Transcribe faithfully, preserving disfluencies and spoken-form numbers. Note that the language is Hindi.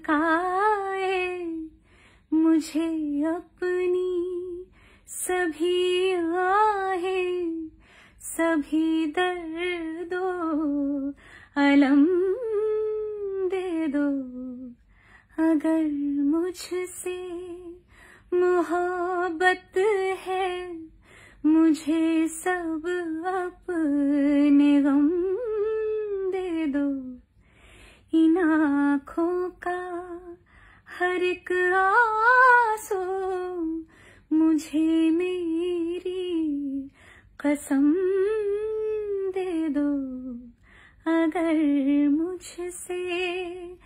थकाए, मुझे अपनी सभी आहें, सभी दर्दो अलम दे दो। अगर मुझसे मोहब्बत है, मुझे सब अपने गम दे दो। इन आँखों का हर एक आंसू मुझे मेरी कसम दे दो। अगर मुझसे